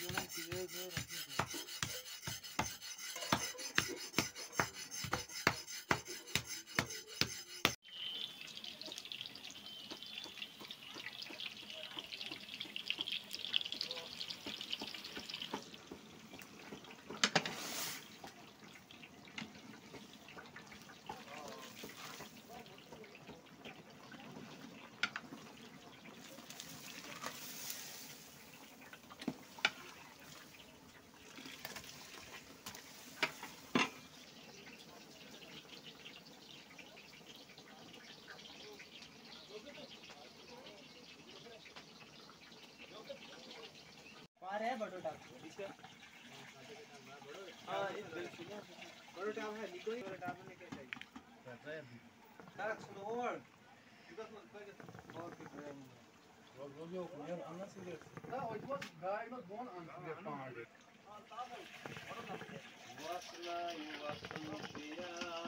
है बड़ो टाप इसका हां ये बड़ो टाप है निको ही बड़ो टाप ने क्या चाहिए तारक सुनोर इधर तो कोई और के ब्रेन वो जो यार अन्ना सीरियस ना it was guy not born on the farm हां ताप है बड़ो टाप वासना युवा सुनोर